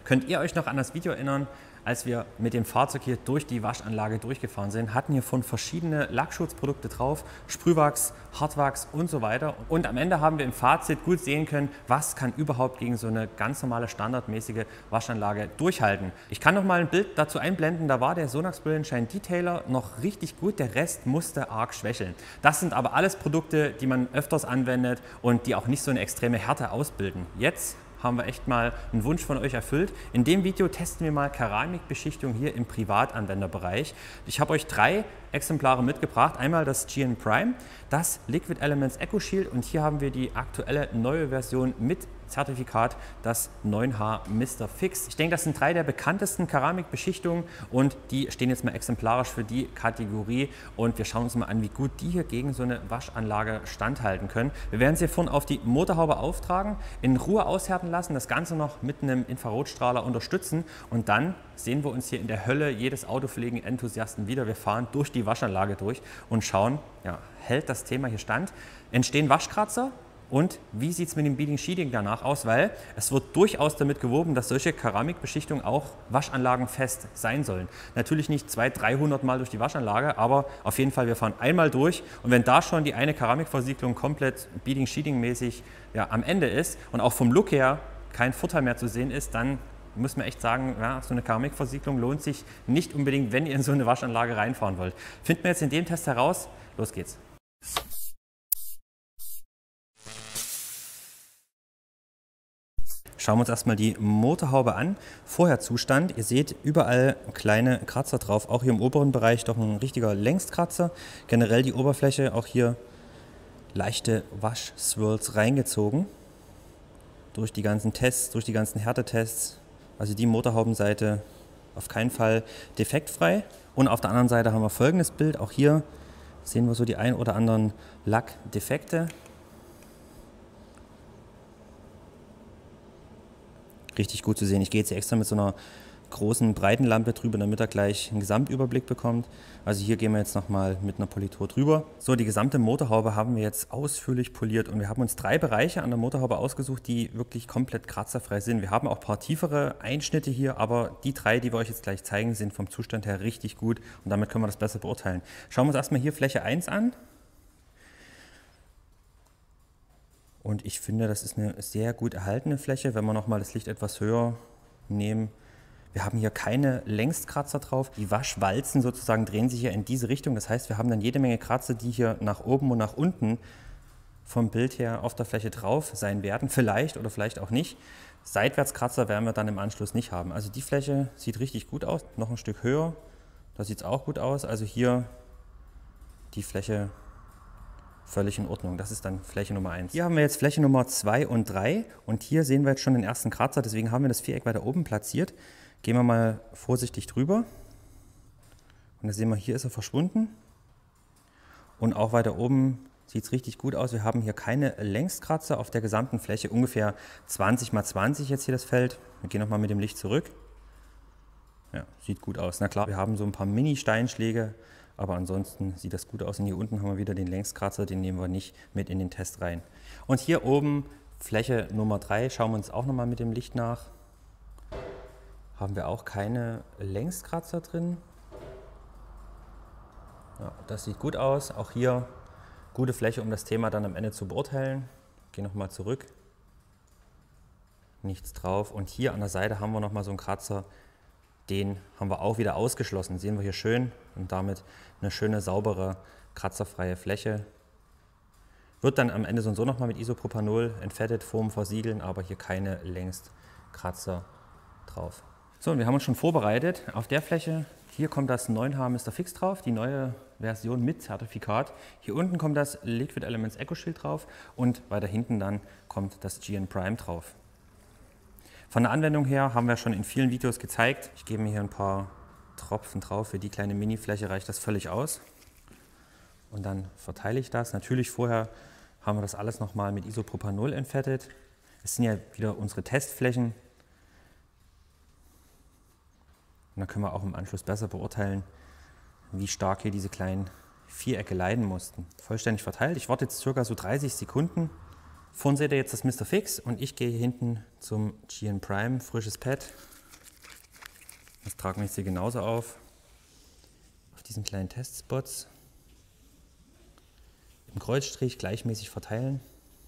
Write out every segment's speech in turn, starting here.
Könnt ihr euch noch an das Video erinnern, als wir mit dem Fahrzeug hier durch die Waschanlage durchgefahren sind, hatten hier von verschiedene Lackschutzprodukte drauf, Sprühwachs, Hartwachs und so weiter. Und am Ende haben wir im Fazit gut sehen können, was kann überhaupt gegen so eine ganz normale standardmäßige Waschanlage durchhalten. Ich kann noch mal ein Bild dazu einblenden, da war der Sonax Brillenshine Detailer noch richtig gut, der Rest musste arg schwächeln. Das sind aber alles Produkte, die man öfters anwendet und die auch nicht so eine extreme Härte ausbilden. Jetzt haben wir echt mal einen Wunsch von euch erfüllt. In dem Video testen wir mal Keramikbeschichtung hier im Privatanwenderbereich. Ich habe euch 3 Exemplare mitgebracht. Einmal das GN Prime, das Liquid Elements Eco Shield und hier haben wir die aktuelle neue Version mit Zertifikat, das 9H Mr. Fix. Ich denke, das sind 3 der bekanntesten Keramikbeschichtungen und die stehen jetzt mal exemplarisch für die Kategorie und wir schauen uns mal an, wie gut die hier gegen so eine Waschanlage standhalten können. Wir werden sie hier vorne auf die Motorhaube auftragen, in Ruhe aushärten lassen, das Ganze noch mit einem Infrarotstrahler unterstützen und dann sehen wir uns hier in der Hölle jedes Autopflegen-Enthusiasten wieder. Wir fahren durch die Waschanlage durch und schauen, ja, hält das Thema hier stand? Entstehen Waschkratzer? Und wie sieht es mit dem Beading Sheeting danach aus? Weil es wird durchaus damit geworben, dass solche Keramikbeschichtungen auch waschanlagenfest sein sollen. Natürlich nicht 200-300 Mal durch die Waschanlage, aber auf jeden Fall, wir fahren einmal durch. Und wenn da schon die eine Keramikversiegelung komplett Beading Sheeting mäßig am Ende ist und auch vom Look her kein Vorteil mehr zu sehen ist, dann muss man echt sagen, ja, so eine Keramikversiegelung lohnt sich nicht unbedingt, wenn ihr in so eine Waschanlage reinfahren wollt. Finden wir jetzt in dem Test heraus. Los geht's. Schauen wir uns erstmal die Motorhaube an. Vorherzustand, ihr seht überall kleine Kratzer drauf, auch hier im oberen Bereich doch ein richtiger Längskratzer. Generell die Oberfläche, auch hier leichte Waschswirls reingezogen. Durch die ganzen Tests, durch die ganzen Härtetests. Also die Motorhaubenseite auf keinen Fall defektfrei. Und auf der anderen Seite haben wir folgendes Bild. Auch hier sehen wir so die ein oder anderen Lackdefekte. Richtig gut zu sehen. Ich gehe jetzt hier extra mit so einer großen Breitenlampe drüber, damit er gleich einen Gesamtüberblick bekommt. Also hier gehen wir jetzt nochmal mit einer Politur drüber. So, die gesamte Motorhaube haben wir jetzt ausführlich poliert und wir haben uns 3 Bereiche an der Motorhaube ausgesucht, die wirklich komplett kratzerfrei sind. Wir haben auch ein paar tiefere Einschnitte hier, aber die 3, die wir euch jetzt gleich zeigen, sind vom Zustand her richtig gut und damit können wir das besser beurteilen. Schauen wir uns erstmal hier Fläche 1 an. Und ich finde, das ist eine sehr gut erhaltene Fläche, wenn wir nochmal das Licht etwas höher nehmen. Wir haben hier keine Längskratzer drauf. Die Waschwalzen sozusagen drehen sich hier in diese Richtung. Das heißt, wir haben dann jede Menge Kratzer, die hier nach oben und nach unten vom Bild her auf der Fläche drauf sein werden. Vielleicht oder vielleicht auch nicht. Seitwärtskratzer werden wir dann im Anschluss nicht haben. Also die Fläche sieht richtig gut aus. Noch ein Stück höher, da sieht es auch gut aus. Also hier die Fläche völlig in Ordnung. Das ist dann Fläche Nummer 1. Hier haben wir jetzt Fläche Nummer 2 und 3 und hier sehen wir jetzt schon den ersten Kratzer, deswegen haben wir das Viereck weiter oben platziert. Gehen wir mal vorsichtig drüber und da sehen wir, hier ist er verschwunden und auch weiter oben sieht es richtig gut aus. Wir haben hier keine Längskratzer auf der gesamten Fläche, ungefähr 20 x 20 jetzt hier das Feld. Wir gehen nochmal mit dem Licht zurück. Ja, sieht gut aus. Na klar, wir haben so ein paar Mini-Steinschläge, aber ansonsten sieht das gut aus. Und hier unten haben wir wieder den Längskratzer, den nehmen wir nicht mit in den Test rein. Und hier oben Fläche Nummer 3, schauen wir uns auch nochmal mit dem Licht nach. Haben wir auch keine Längskratzer drin. Ja, das sieht gut aus. Auch hier gute Fläche, um das Thema dann am Ende zu beurteilen. Gehe nochmal zurück. Nichts drauf. Und hier an der Seite haben wir nochmal so einen Kratzer. Den haben wir auch wieder ausgeschlossen. Sehen wir hier schön und damit eine schöne, saubere, kratzerfreie Fläche. Wird dann am Ende so und so nochmal mit Isopropanol entfettet, Form versiegeln, aber hier keine Längstkratzer drauf. So, und wir haben uns schon vorbereitet. Auf der Fläche, hier kommt das 9H Mr. Fix drauf, die neue Version mit Zertifikat. Hier unten kommt das Liquid Elements Eco Shield drauf und weiter hinten dann kommt das GN Prime drauf. Von der Anwendung her haben wir schon in vielen Videos gezeigt. Ich gebe mir hier ein paar Tropfen drauf. Für die kleine Mini-Fläche reicht das völlig aus. Und dann verteile ich das. Natürlich vorher haben wir das alles nochmal mit Isopropanol entfettet. Es sind ja wieder unsere Testflächen. Und dann können wir auch im Anschluss besser beurteilen, wie stark hier diese kleinen Vierecke leiden mussten. Vollständig verteilt. Ich warte jetzt ca. so 30 Sekunden. Vorne seht ihr jetzt das Mr. Fix und ich gehe hier hinten zum GN Prime, frisches Pad. tragen wir jetzt hier genauso auf diesen kleinen Testspots. Im Kreuzstrich gleichmäßig verteilen.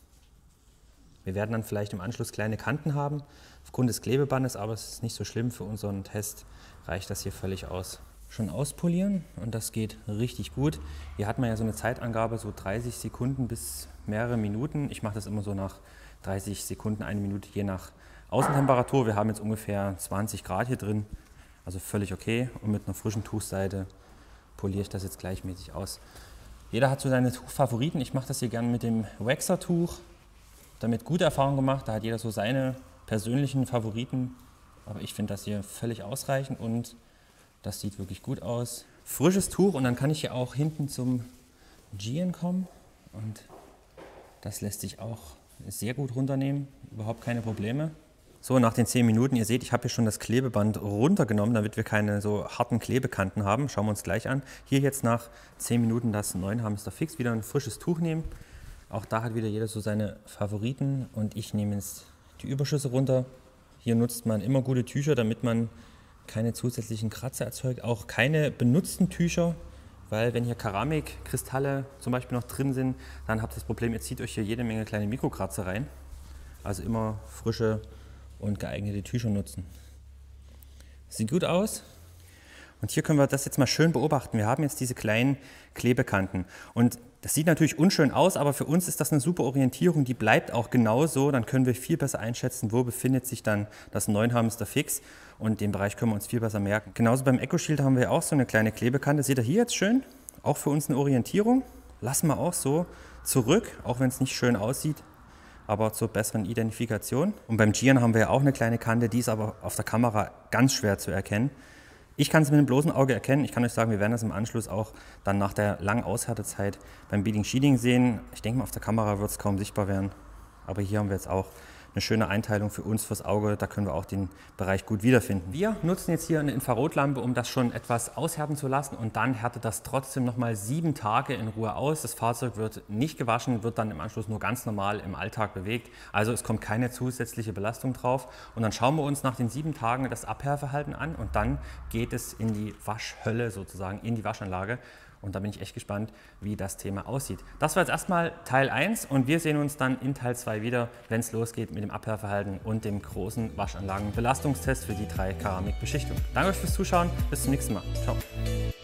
Wir werden dann vielleicht im Anschluss kleine Kanten haben, aufgrund des Klebebandes, aber es ist nicht so schlimm. Für unseren Test reicht das hier völlig aus. Schon auspolieren und das geht richtig gut. Hier hat man ja so eine Zeitangabe, so 30 Sekunden bis mehrere Minuten. Ich mache das immer so nach 30 Sekunden, 1 Minute, je nach Außentemperatur. Wir haben jetzt ungefähr 20 Grad hier drin, also völlig okay. Und mit einer frischen Tuchseite poliere ich das jetzt gleichmäßig aus. Jeder hat so seine Tuchfavoriten. Ich mache das hier gerne mit dem Waxer-Tuch. Damit gute Erfahrungen gemacht. Da hat jeder so seine persönlichen Favoriten. Aber ich finde das hier völlig ausreichend und das sieht wirklich gut aus. Frisches Tuch und dann kann ich hier auch hinten zum Gian kommen. Und das lässt sich auch sehr gut runternehmen. Überhaupt keine Probleme. So, nach den 10 Minuten, ihr seht, ich habe hier schon das Klebeband runtergenommen, damit wir keine so harten Klebekanten haben. Schauen wir uns gleich an. Hier jetzt nach 10 Minuten das 9 Hamster Fix, wieder ein frisches Tuch nehmen. Auch da hat wieder jeder so seine Favoriten und ich nehme jetzt die Überschüsse runter. Hier nutzt man immer gute Tücher, damit man keine zusätzlichen Kratzer erzeugt. Auch keine benutzten Tücher, weil wenn hier Keramikkristalle zum Beispiel noch drin sind, dann habt ihr das Problem, ihr zieht euch hier jede Menge kleine Mikrokratzer rein. Also immer frische und geeignete Tücher nutzen. Sieht gut aus. Und hier können wir das jetzt mal schön beobachten. Wir haben jetzt diese kleinen Klebekanten. Und das sieht natürlich unschön aus, aber für uns ist das eine super Orientierung. Die bleibt auch genauso. Dann können wir viel besser einschätzen, wo befindet sich dann das 9 Hamster Fix. Und den Bereich können wir uns viel besser merken. Genauso beim EcoShield haben wir auch so eine kleine Klebekante. Seht ihr hier jetzt schön? Auch für uns eine Orientierung. Lassen wir auch so zurück, auch wenn es nicht schön aussieht, aber zur besseren Identifikation. Und beim Gian haben wir ja auch eine kleine Kante, die ist aber auf der Kamera ganz schwer zu erkennen. Ich kann es mit dem bloßen Auge erkennen. Ich kann euch sagen, wir werden das im Anschluss auch dann nach der langen Aushärtezeit beim Beading Sheeting sehen. Ich denke mal, auf der Kamera wird es kaum sichtbar werden. Aber hier haben wir jetzt auch eine schöne Einteilung für uns, fürs Auge. Da können wir auch den Bereich gut wiederfinden. Wir nutzen jetzt hier eine Infrarotlampe, um das schon etwas aushärten zu lassen. Und dann härtet das trotzdem nochmal 7 Tage in Ruhe aus. Das Fahrzeug wird nicht gewaschen, wird dann im Anschluss nur ganz normal im Alltag bewegt. Also es kommt keine zusätzliche Belastung drauf. Und dann schauen wir uns nach den 7 Tagen das Abhärverhalten an. Und dann geht es in die Waschhölle sozusagen, in die Waschanlage. Und da bin ich echt gespannt, wie das Thema aussieht. Das war jetzt erstmal Teil 1 und wir sehen uns dann in Teil 2 wieder, wenn es losgeht mit dem Abhärverhalten und dem großen Waschanlagenbelastungstest für die 3 Keramikbeschichtungen. Danke euch fürs Zuschauen, bis zum nächsten Mal. Ciao.